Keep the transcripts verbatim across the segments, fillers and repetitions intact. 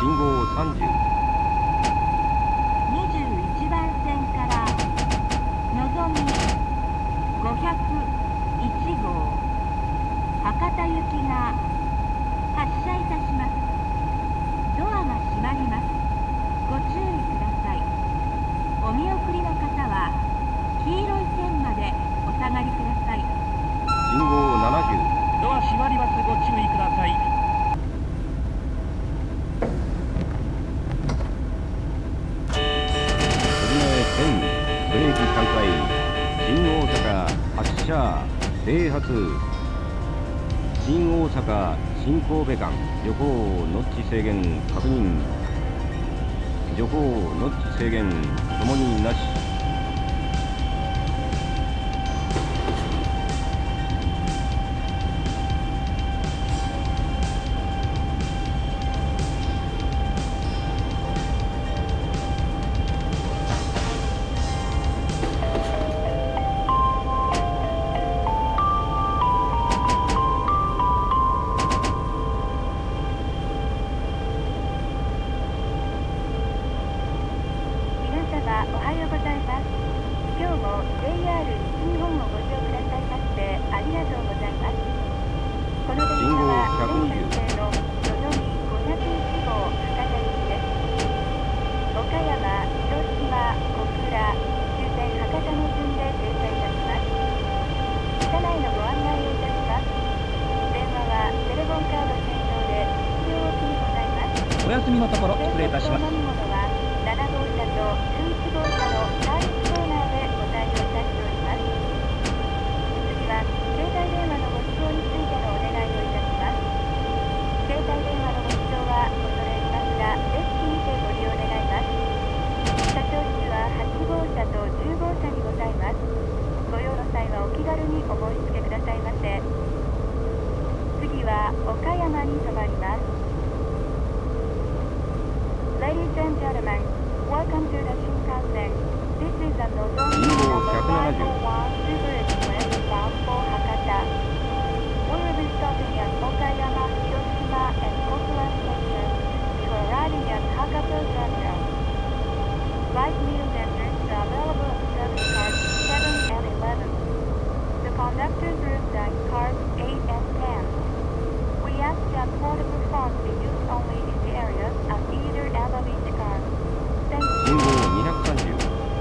信号さんじゅう。 にじゅういちばん線からのぞみごひゃくいちごう博多行きが発車いたします。ドアが閉まります。ご注意ください。お見送りの方は黄色い線までお下がりください。 信号ななじゅう。 ドア閉まります。ご注意ください。 ブレーキ反対。新大阪発車整発。新大阪新神戸間徐行ノッチ制限確認。徐行ノッチ制限ともになし。 おはようございます。今日も ジェイアール 西日本をご利用くださいましてありがとうございます。この電車は全線制ののぞみごひゃくいちごう博多行きです。岡山、広島、小倉、終点博多の順で停車いたします。車内のご案内をいたします。電話はテレフォンカード専用で必要置きにございます。 お休みのところ失礼いたします。 ななごうしゃとじゅういちごうしゃのサービスコーナーでご対応いたしております。次は携帯電話のご使用についてのお願いをいたします。携帯電話のご使用は恐れ入りますがデスクにてご利用願います。車掌室ははちごうしゃとじゅうごうしゃにございます。ご用の際はお気軽にお申し付けくださいませ。次は岡山に停まります。Ladies and gentlemen, welcome to the Shinkansen. This is a Nozomi number five oh one Super Express bound for Hakata. We will be stopping at Okayama, Hiroshima, and Kokura stations before arriving at Hakata Terminal. Light meals and drinks are available on service cards seven and eleven. The conductor's rooms are in cards eight and ten. We ask that portable phones be used only in the areas of either end of each car. Thank you. 信号にひゃくさんじゅう。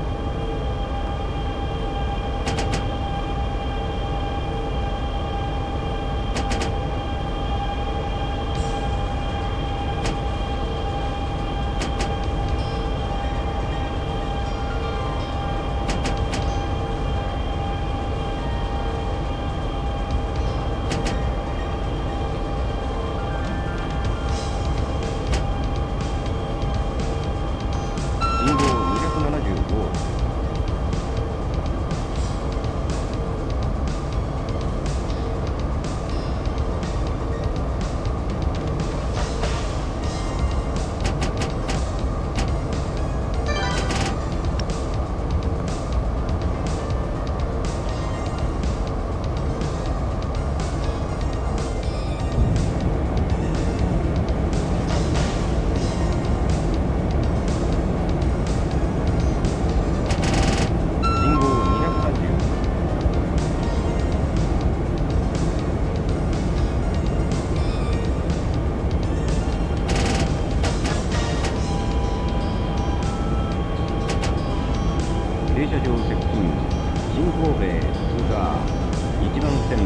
停車場接近。新神戸通過いちばん線。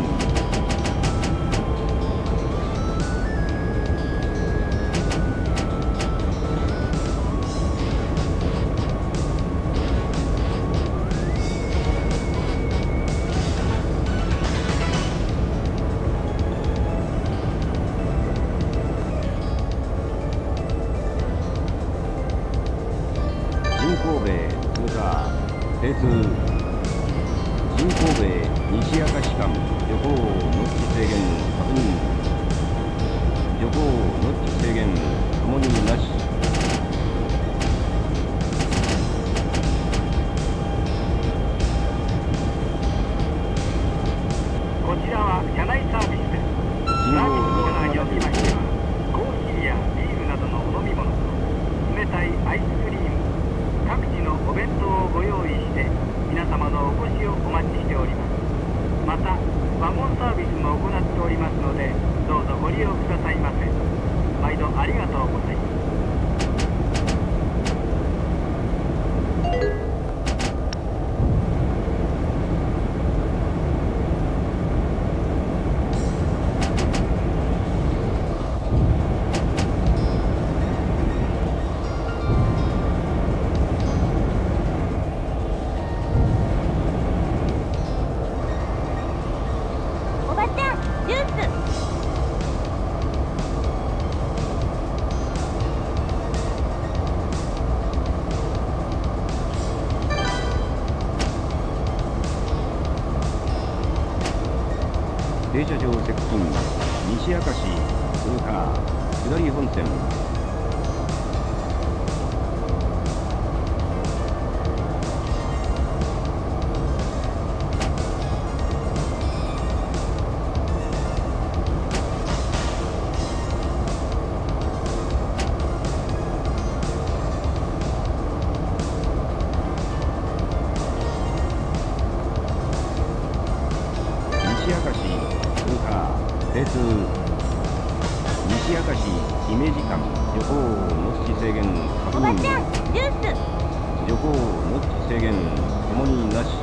新神戸通過。停通。新神戸西明石間徐行ノッチ制限確認。徐行ノッチ制限ともになし。 こちらは車内サービスです。 信号サービスコーナーにおきましてはコーヒーやビールなどのお飲み物停車場接近西明石通過下り本線。西明石通過停通。西明石姫路間徐行ノッチ制限確認。 おばちゃんジュース。 徐行ノッチ制限ともになし。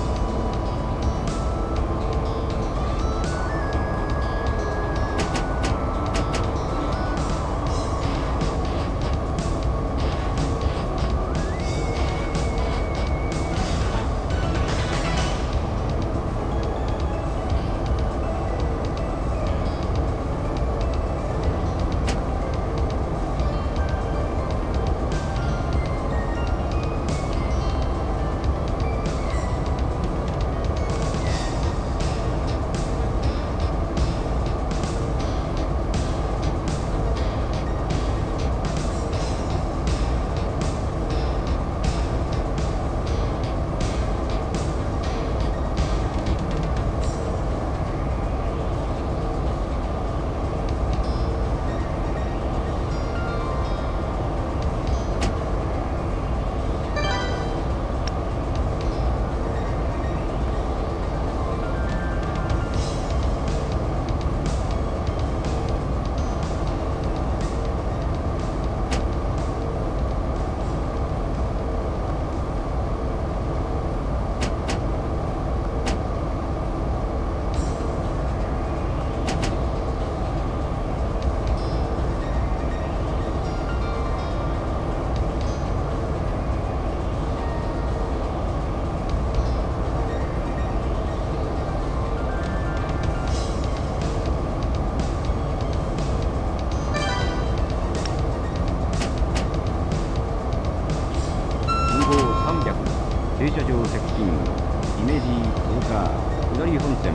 停車場接近姫路通過下り本線。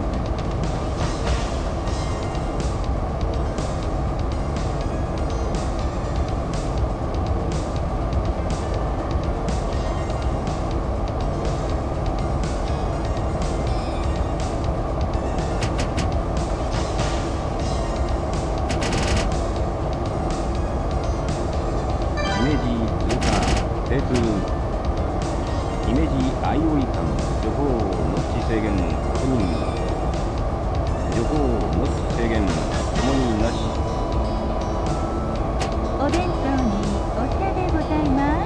姫路通過停通。姫路相生間徐行ノッチ制限確認。徐行ノッチ制限ともになし。 お弁当にお茶でございます。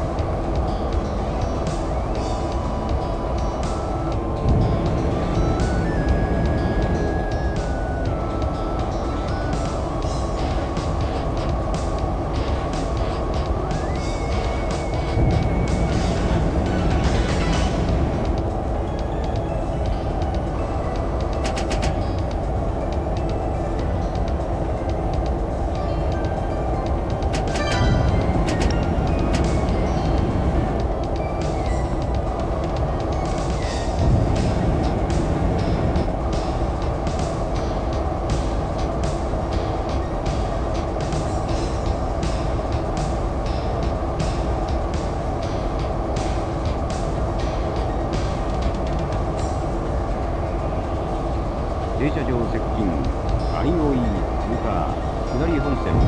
停車場接近相生通過下り本線。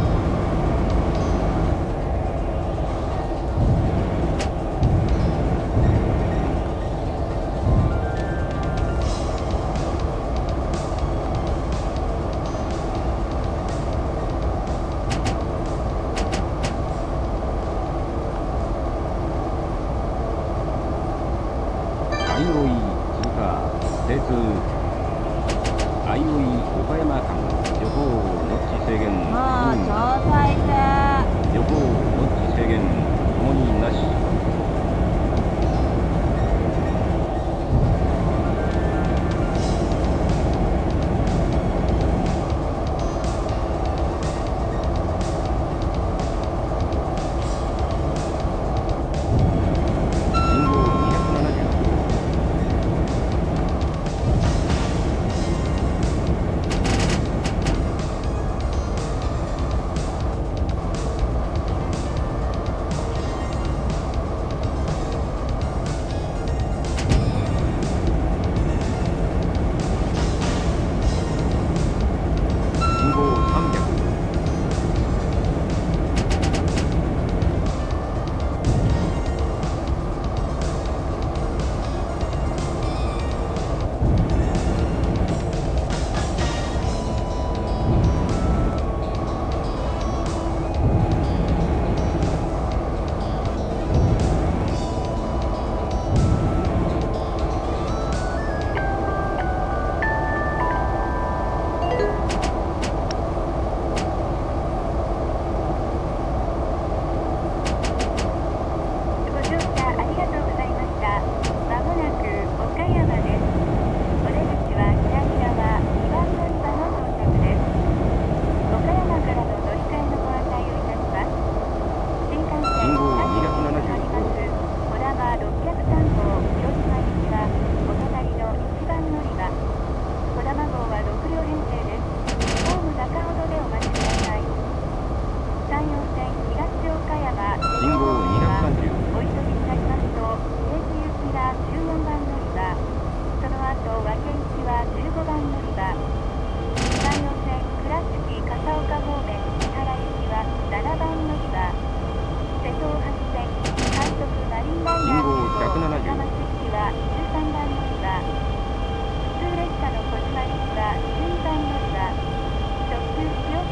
相生通過停通。相生岡山間徐行ノッチ制限もう確認。 総裁さ。 徐行ノッチ制限ともになし。信号にひゃくななじゅう。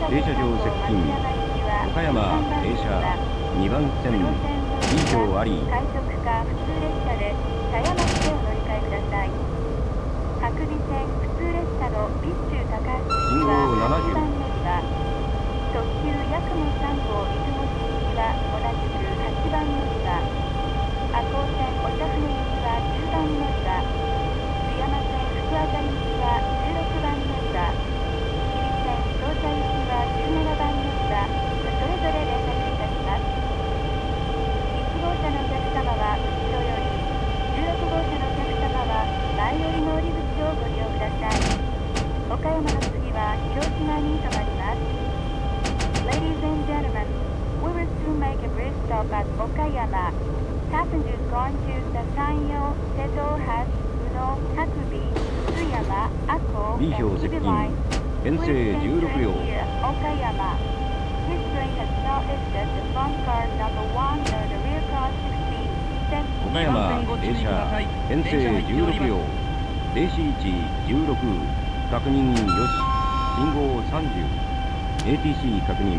停車場接近岡山停車にばん線 B 票あり快速か普通列車で狭山市でお乗り換えください。白尾線普通列車の備中高橋行きははちばん乗り場、特急やくもさん号出雲市行きは同じくはちばん乗り場、赤穂線長船行きはじゅうばん乗り場、津山線福和座行きはじゅうろくばん乗り場、吉備線総社行きはじゅうななばん乗り場、それぞれ連絡いたします。いち号車のお客様は後ろより、じゅうろく号車のお客様は前寄りの降り口をご利用ください。岡山の次は広島に停まります。Ladies and gentlemen, we will soon make a brief stop at Okayama. Passengers going to the Sanyo, Seto, Hash, Uno, Hakubi, Tsuyama, Akko, B 票 and 接 Hibi 近 line. 編成 Please じゅうろく enter 両 here, Okayama. This train has not listed the front car number one or the rear car sixteen. Thank you. 岡山停車編成じゅうろく両停止位置じゅうろく確認よし信号さんじゅう エーティーシー 確認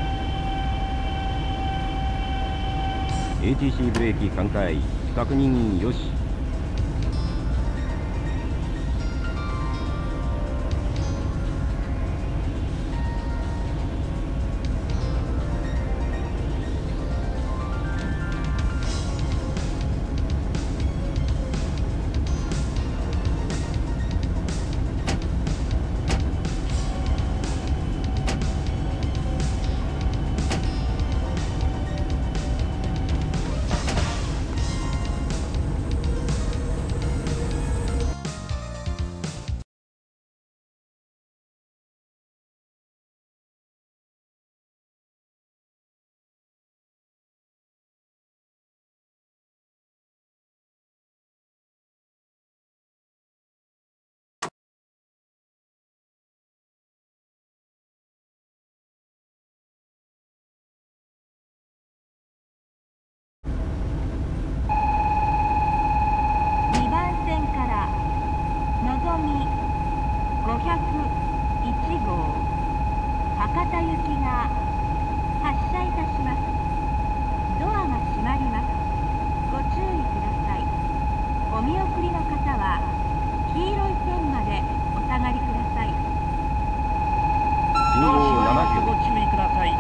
エーティーシー ブレーキ完解確認よしにばん線からのぞみごひゃくいち号博多行きが発車いたします。ドアが閉まります。ご注意ください。お見送りの方は黄色い線までお下がりください。 信号ななじゅうご注意ください。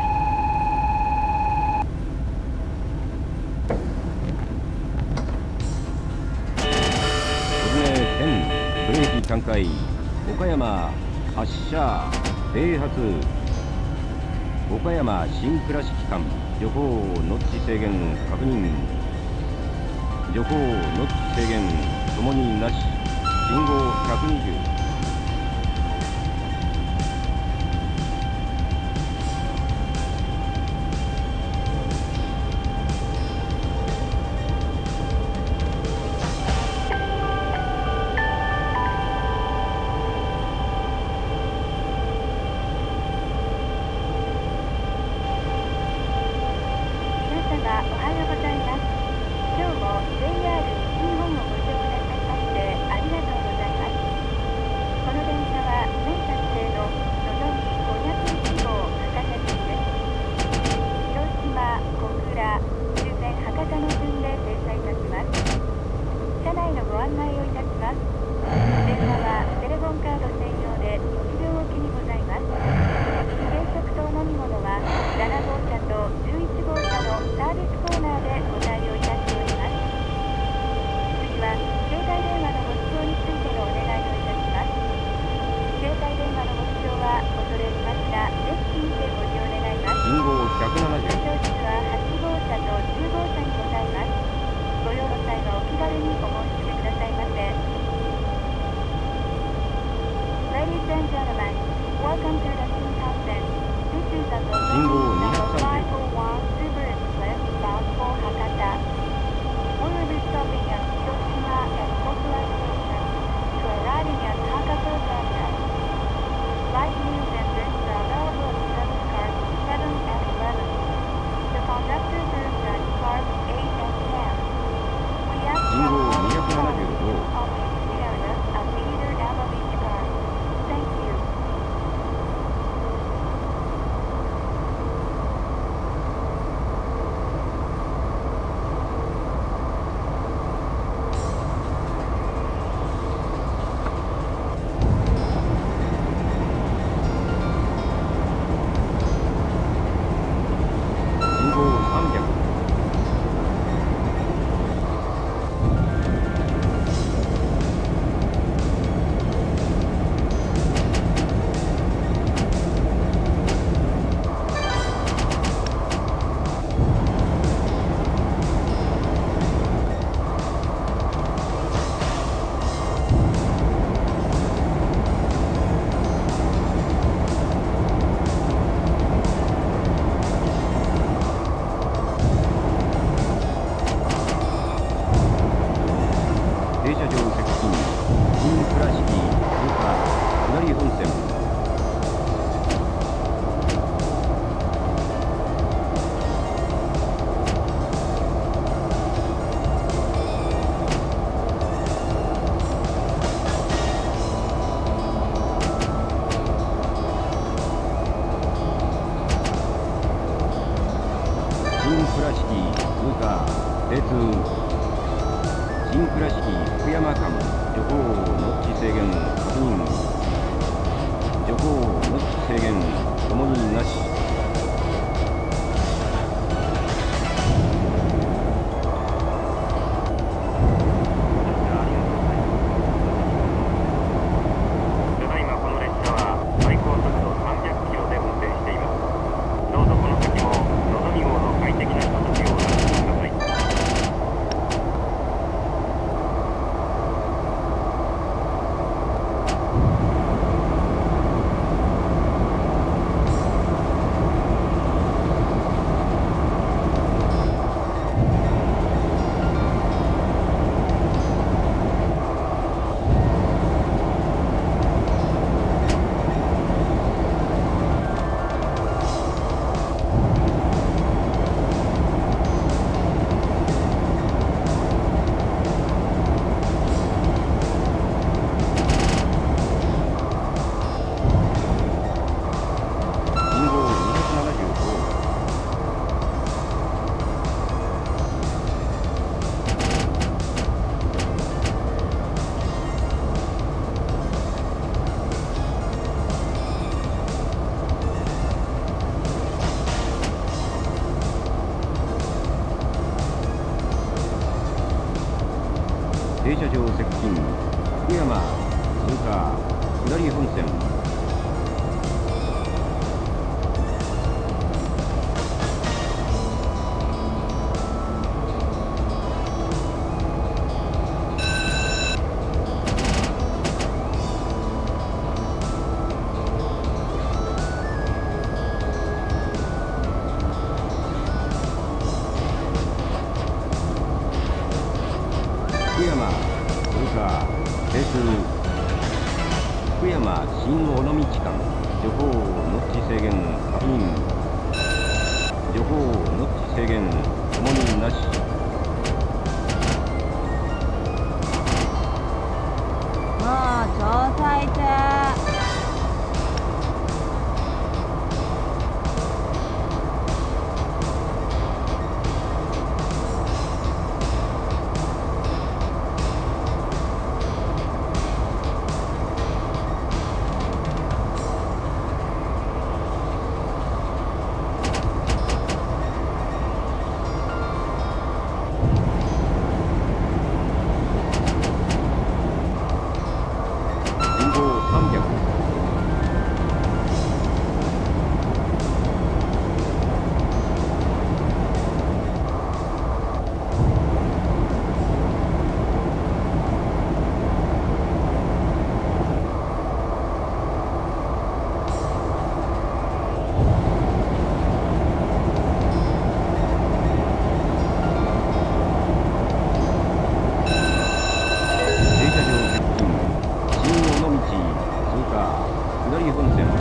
小爪線ブレーキ完解岡山発車停発岡山新倉敷間徐行ノッチ制限確認徐行ノッチ制限ともになし信号ひゃくにじゅう停車場接近新倉敷通過下り本線。新倉敷通過停通。新倉敷福山間徐行ノッチ制限確認。徐行ノッチ制限ともになし。 ただいまこの列車は最高速度さんびゃくキロで運転しています。どうぞこの先ものぞみ号の快適なひとときをお楽しみください。 停車場接近福山通過下り本線。福山通過停通。福山新尾道間徐行ノッチ制限確認。徐行ノッチ制限ともになし。 もう調査中。 下り本線。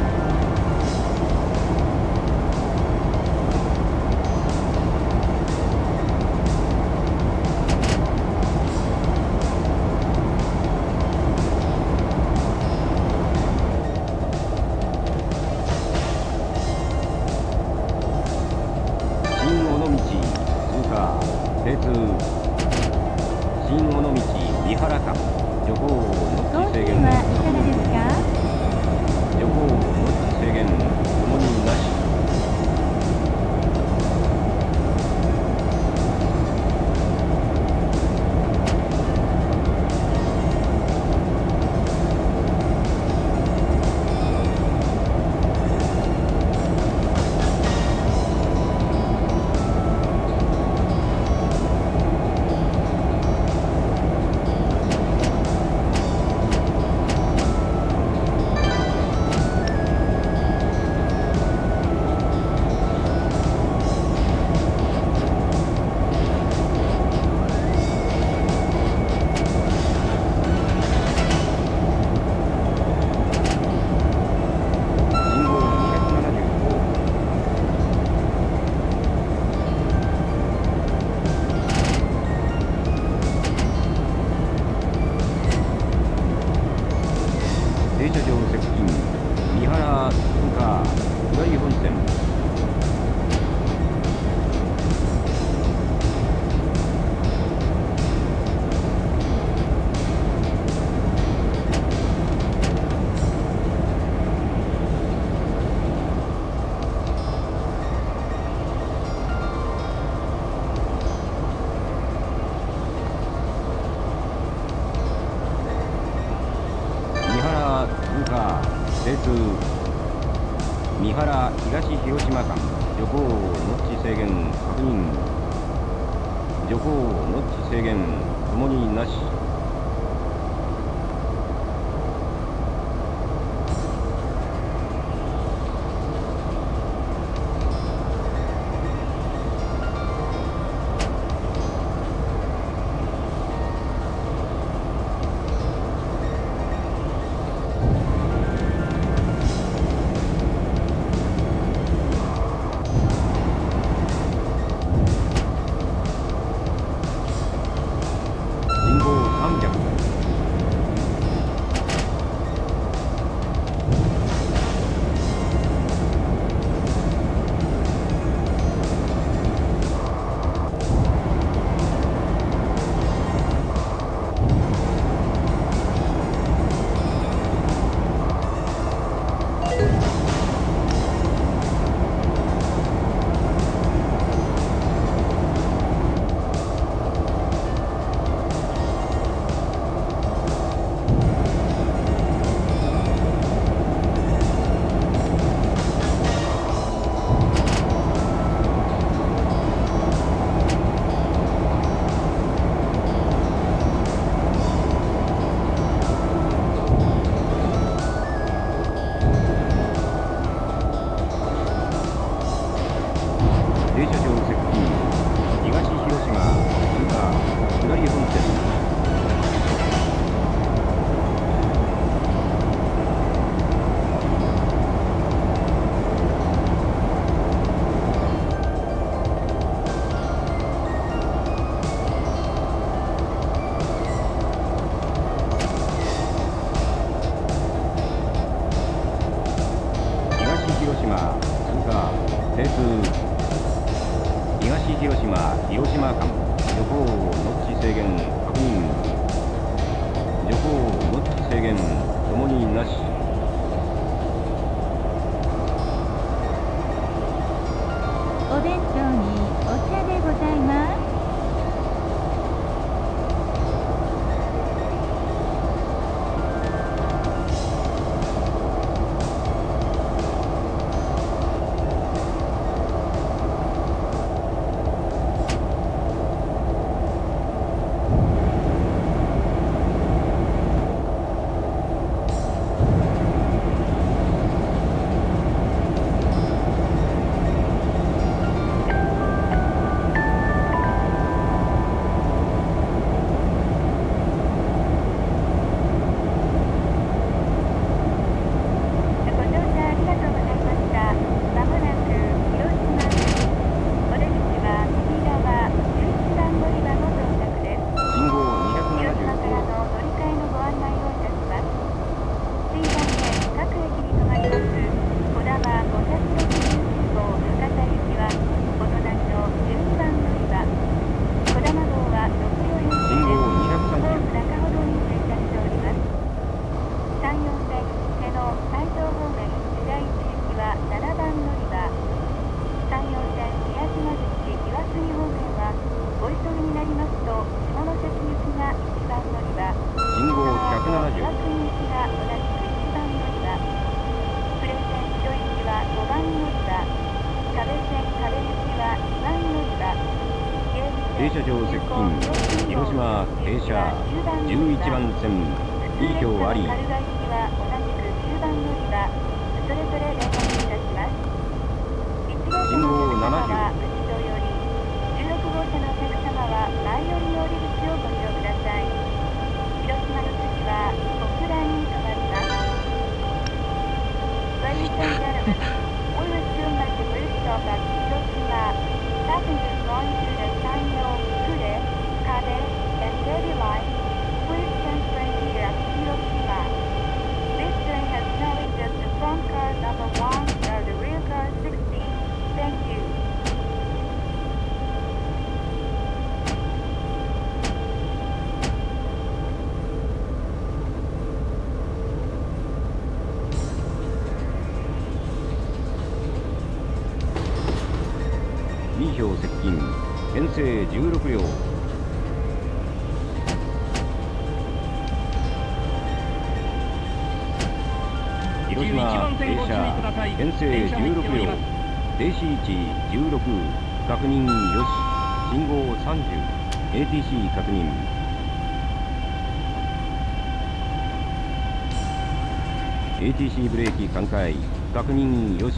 新尾道通過停通。新尾道三原間徐行ノッチ制限はいかがですか？ 徐行ノッチ制限ともになし。 整通三原東広島間徐行ノッチ制限確認。徐行ノッチ制限ともになし。停車場接近広島停車じゅういちばん線いい表あり。信号ななじゅう。 じゅうろくごうしゃのお客様は前寄りの降り口をご利用ください。広島の次は小倉に停まります。Ladies and gentlemen, we resume at the bridge stop at Hiroshima. Passengers going to the Sanyo, Kure, Kabe, and Debi line, please change train here at Hiroshima. This train has now exit the front car number one or the rear car sixteen. Thank you. に票接近編成じゅうろくりょう。 広島停車編成じゅうろくびょう停止位置じゅうろく確認よし信号さんじゅう エーティーシー 確認エーティーシー ブレーキ完開確認よし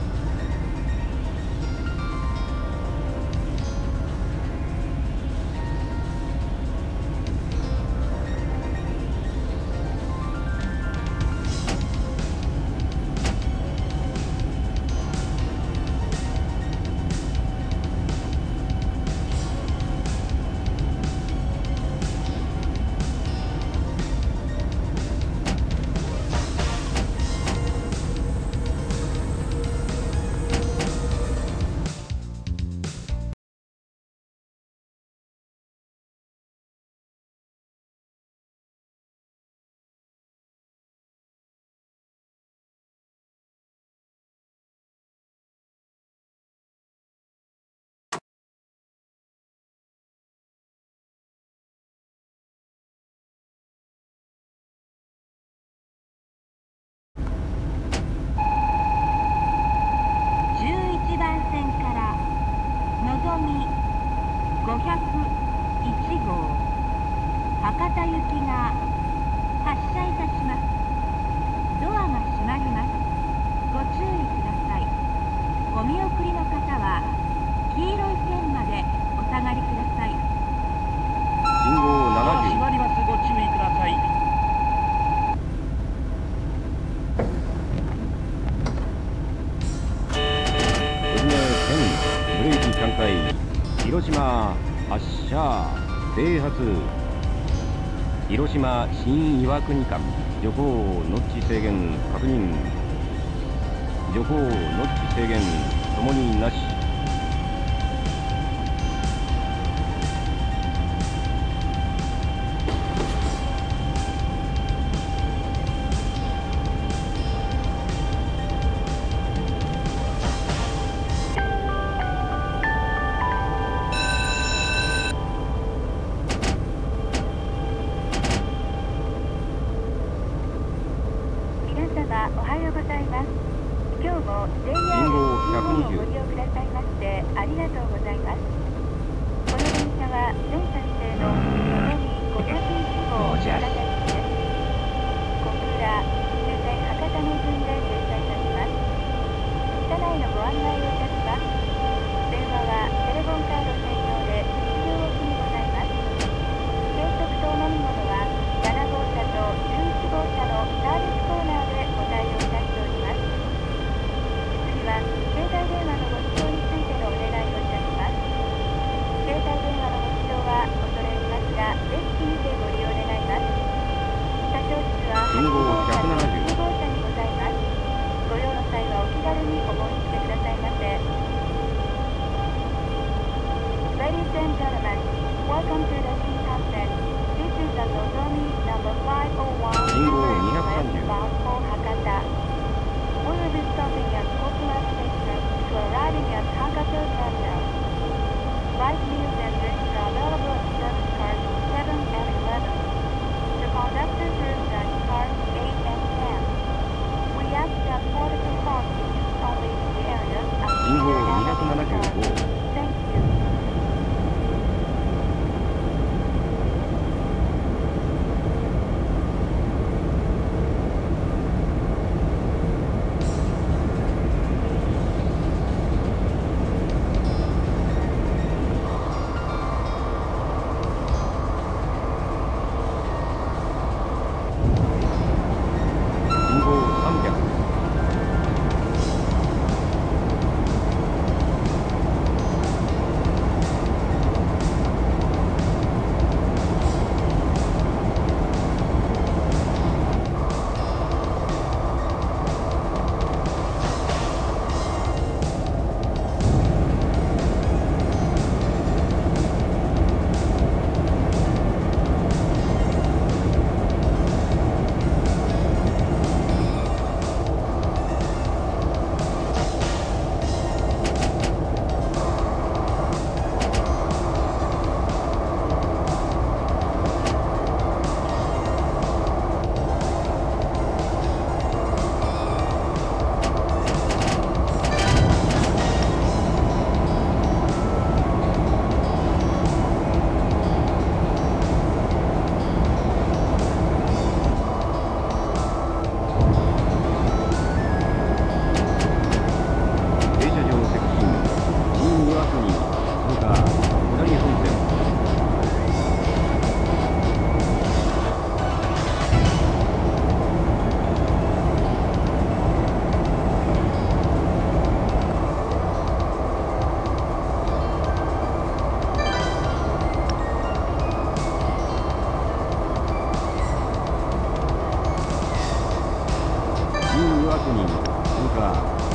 ごひゃくいちごう博多行きが発車いたします。ドアが閉まります。ご注意ください。お見送りの方は黄色い線までお下がりください。 信号ドアななじゅう閉まります。ご注意ください。 ブレーキ完開広島発車整発広島新岩国間徐行ノッチ制限確認徐行ノッチ制限ともになしおはようございます。今日も ジェイアール をご利用くださいましてありがとうございます。この電車は全車指定ののぞみごひゃくいちごう博多行きです。小倉、終点博多の順で停車いたします。車内のご案内をいたします。電話はテレフォンカード専用でいちびょうおきにございます。軽食とお飲み物はななごうしゃとじゅういちごうしゃのサービスコーナーでご対応いたしております。次は携帯電話のご使用についてのお願いをいたします。携帯電話のご使用は恐れ入りますが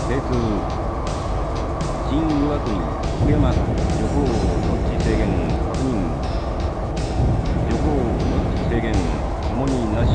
整数新岩国福山旅行の地制限確認旅行の地制限ともになし。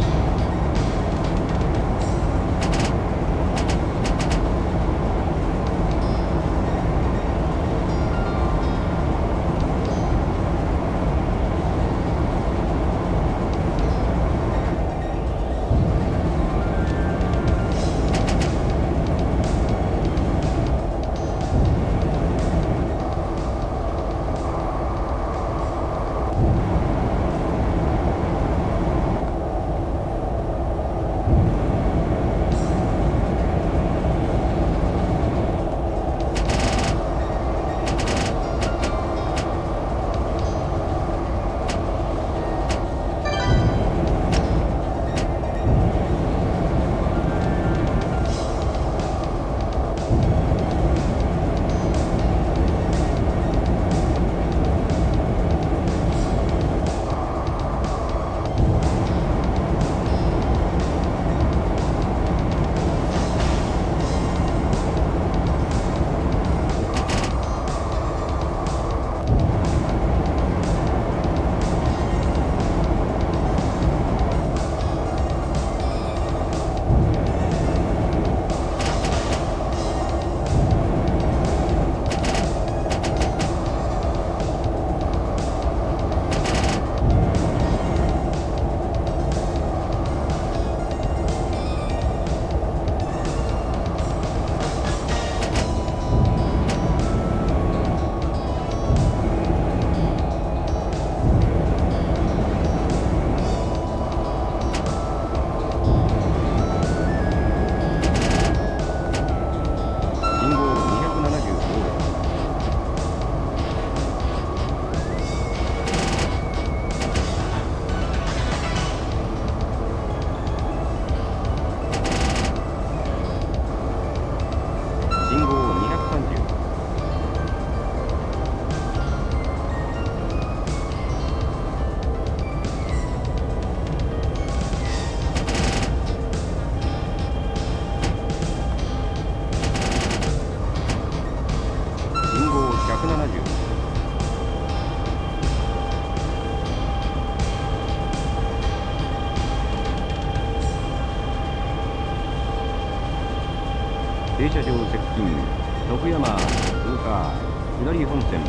停車場接近徳山通過下り本線。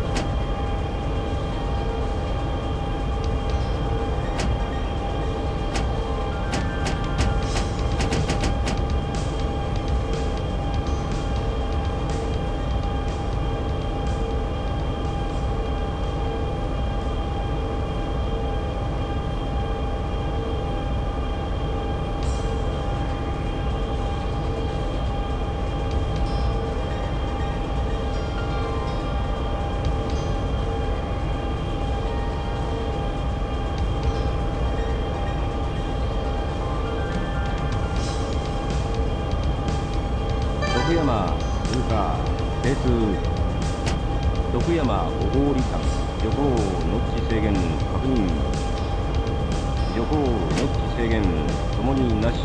徳山通過整数徳山小郡間徐行ノッチ制限確認徐行ノッチ制限ともになし。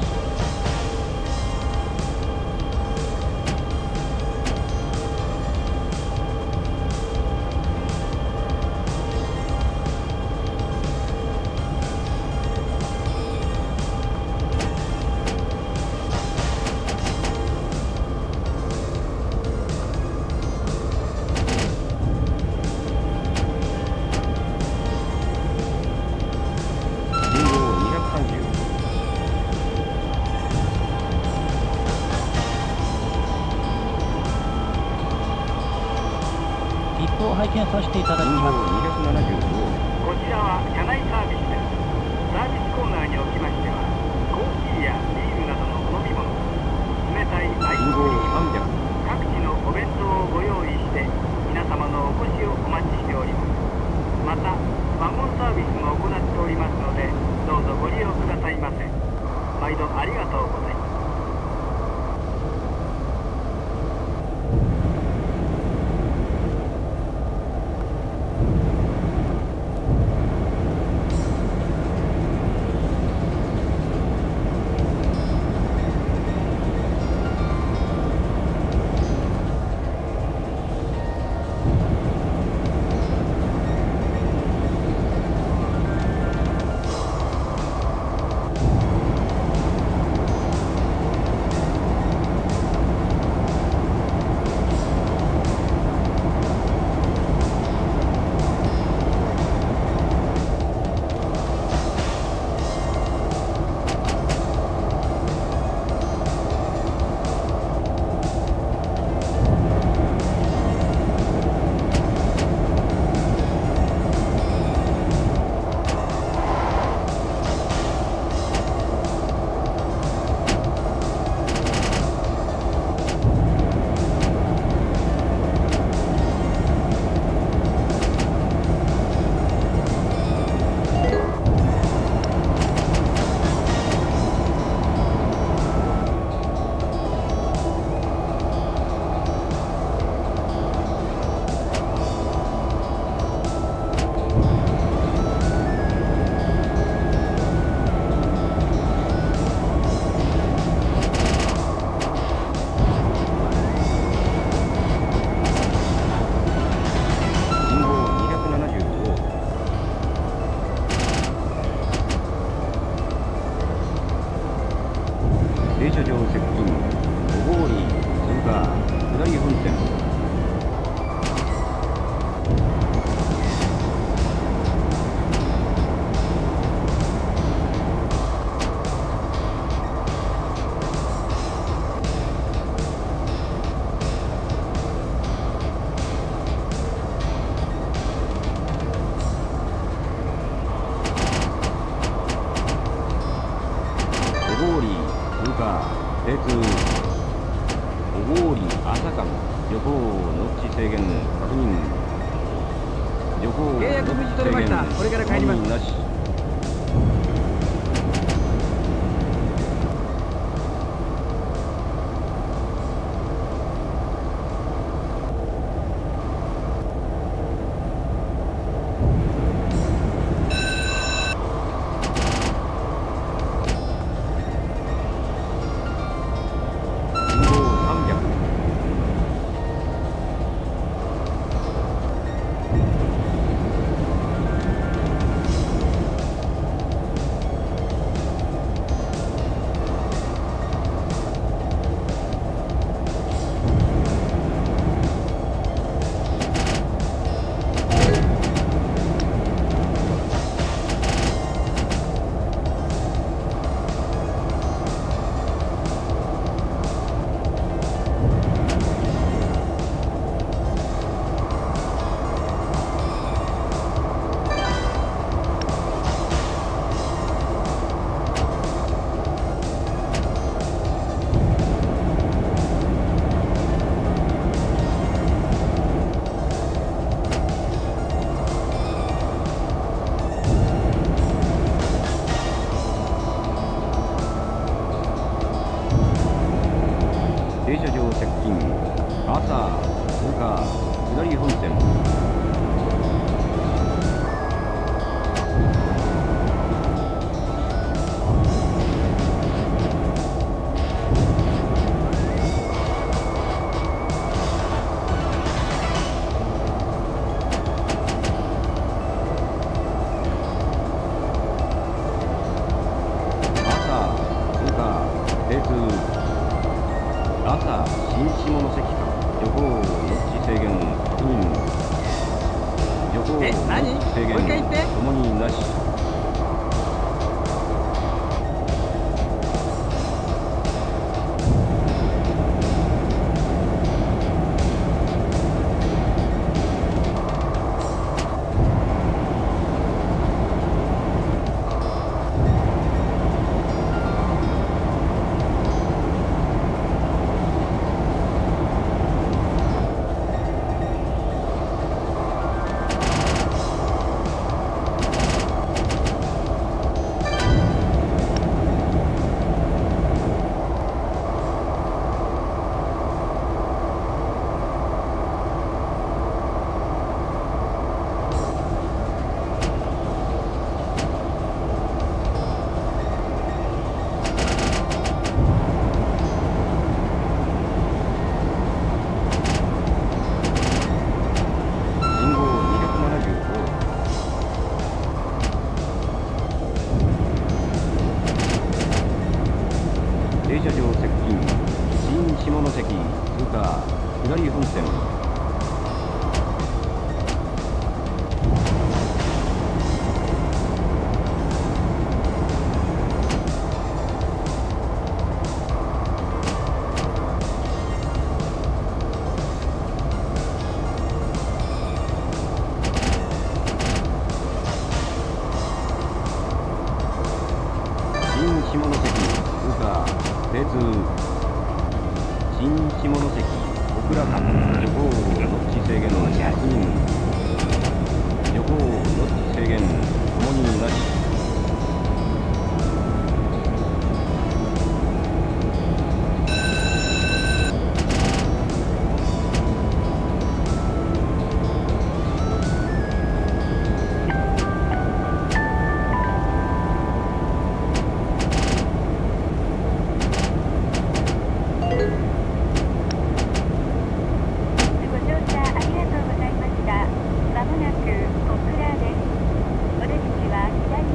拝見させていただきます。 こちらは車内サービスです。サービスコーナーにおきましてはコーヒーやビールなどの飲み物、冷たいアイスクリーム、各地のお弁当をご用意して皆様のお越しをお待ちしております。またワゴンサービスも行っておりますのでどうぞご利用くださいませ。毎度ありがとうございます。 車場接近小郡通過下り本線鉄小郡朝霞横ノッチ制限確認横ノッチ制限これから帰ります。 なし停車場接近朝通過下り本線朝通過停通朝新下関間横ノッチ制限確認横ノえ何ッチ制もう一回言って限ともになし停車場接近新下関通過下り本線新下関通過停通新下関小倉間横ノッチ制限確認横ノッチ制限ともになしまもなく小倉です。お出口は左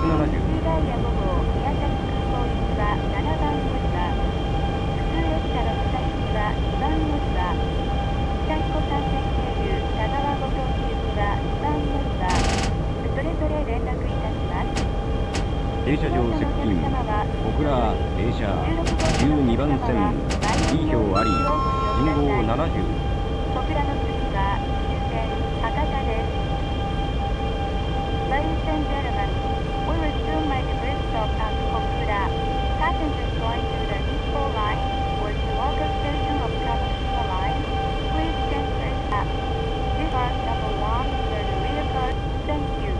ひゃくななじゅう。 普通ダイヤご号宮崎空港行きはななばん乗り場、普通列車の北行きはにばん乗り場、北彦山線経由田川五島市行きはにばん乗り場、それぞれ連絡いたします。 停車場接近、小倉停車、じゅうにばん線、いい表あり、信号ななじゅう。 小倉の次は終点博多です。Ladies and gentlemen, we will soon make a brief stop at Kokura. Passengers going to the Nippo Line or to local station of Kagoshima Line, please change this up. This is number one for the rear card. Thank you.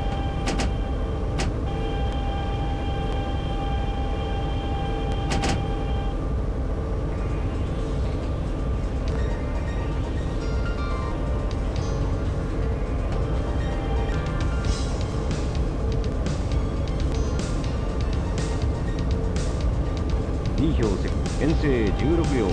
に表線、編成じゅうろくりょう。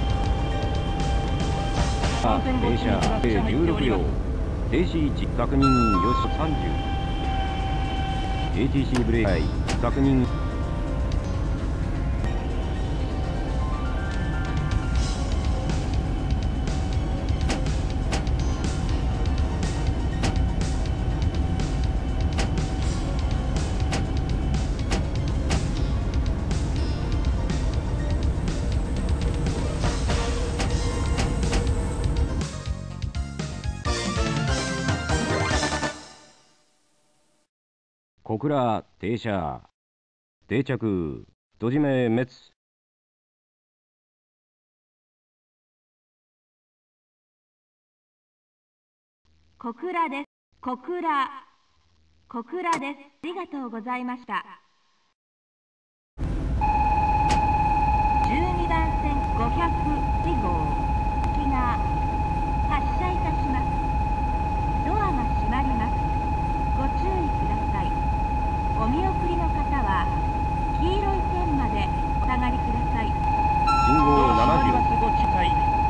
あ、停車、じゅうろくりょう。停止位置確認よしさんじゅう。エーティーシー ブレーキ確認。小倉停車、定着、戸締め滅。 小倉です。小倉。小倉です。ありがとうございました。じゅうにばん線ごひゃくに号機が発車いたします。ドアが閉まります。ご注意ください。お見送りの方は黄色い線までお下がりください。 信号ななじゅう。 ご注意。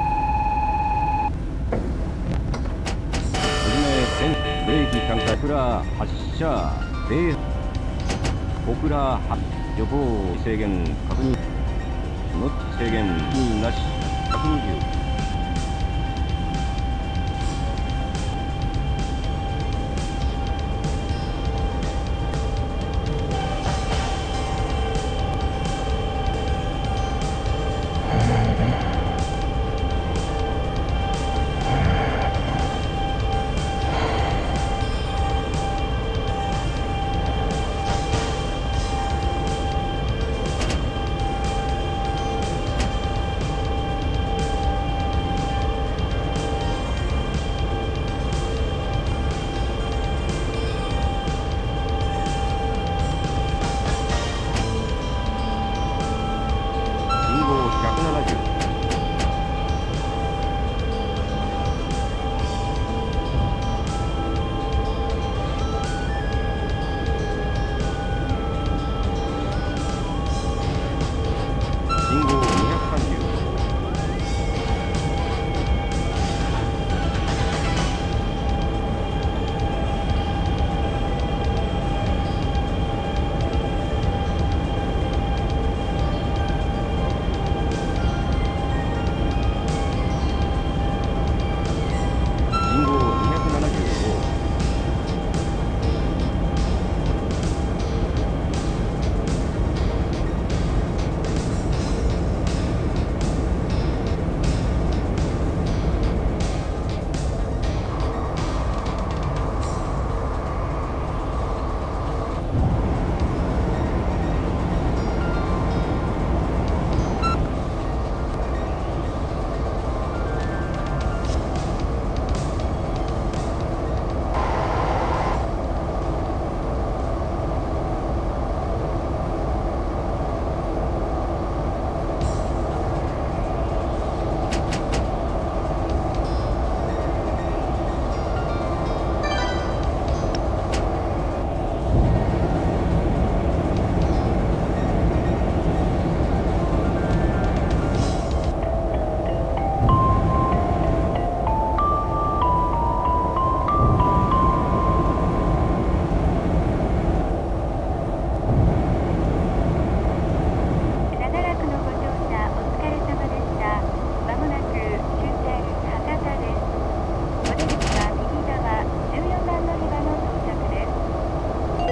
戸締め線、ブレーキ感覚、小倉発車、停小倉発旅行制限確認、ノッチ制限になし、ひゃくにじゅう。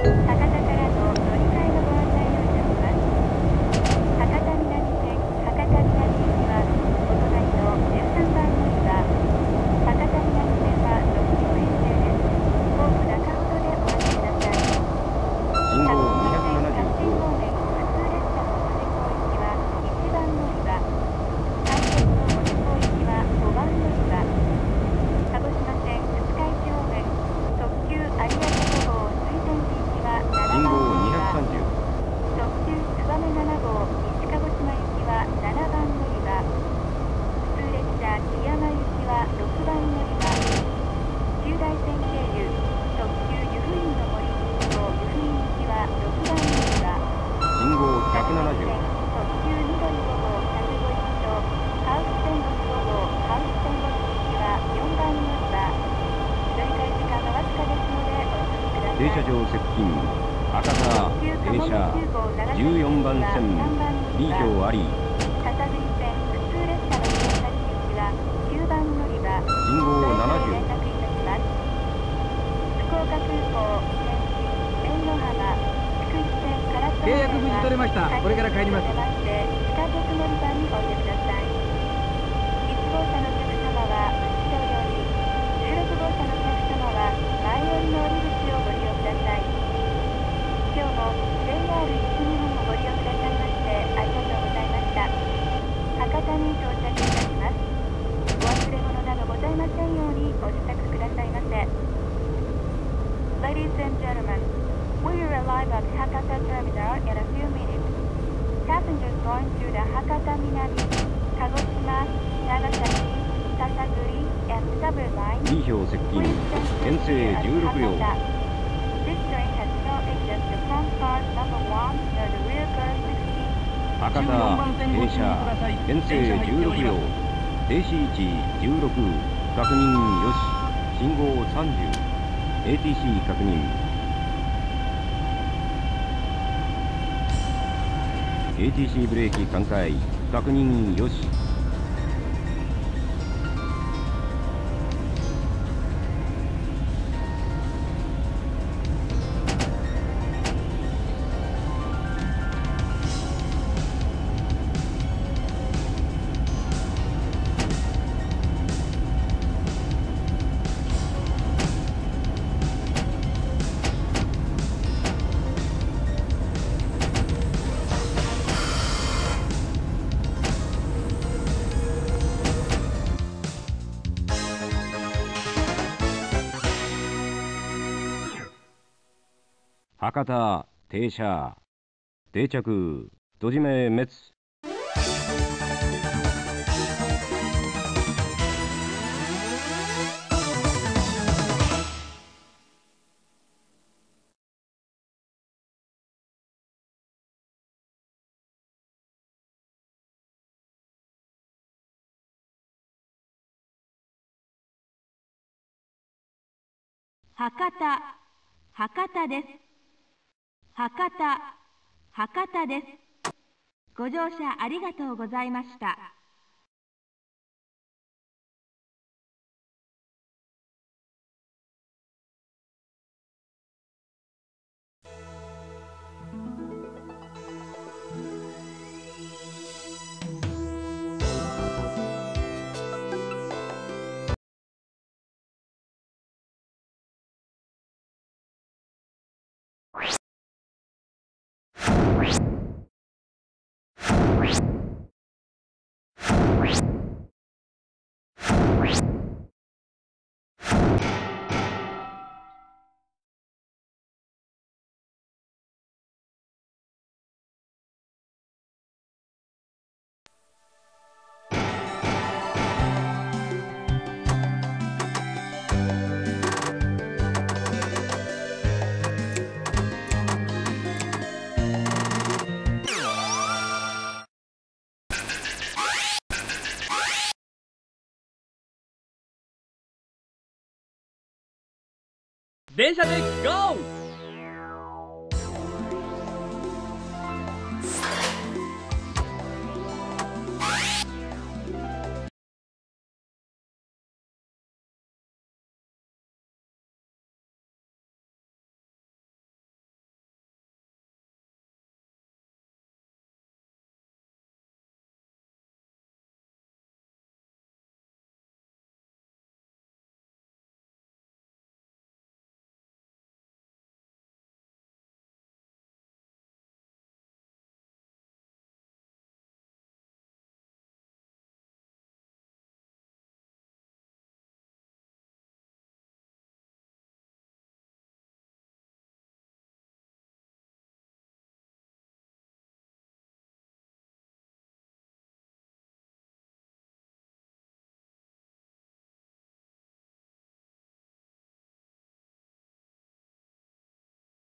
停車場接近博多停車じゅうよんばん線 B 票あり片栗線普通列車の停車地域はきゅうばん乗り場信号ななじゅう連絡いたします。福岡空港天津縁の浜福井線唐津契約無事取れました。これから帰ります。 地下鉄乗り場においでください。いち号車のお客様は後ろより、じゅうろく号車のお客様は前寄りの降り口をご利用ください。今日も ジェイアール 西日本をご利用くださいましてありがとうございました。博多に到着いたします。お忘れ物などございませんようにご支度くださいませ。Ladies and gentlemen, we will arrive at Hakata Terminal in a few minutes. Passengers going to the Hakata Minami, Kagoshima, Nagasaki, Sasaguri, and Sabu line, B 票接近 please stand 編 clear 成 at じゅうろく両 Hakata. This train has no exit to front cars number one nor the rear cars sixteen. 博多停車編成じゅうろく両停止位置じゅうろく確認よし信号さんじゅう エーティーシー 確認エーティーシー ブレーキ完解確認よし博多停車定着閉じ目滅博多、博多です。博多、博多です。ご乗車ありがとうございました。 電車でゴー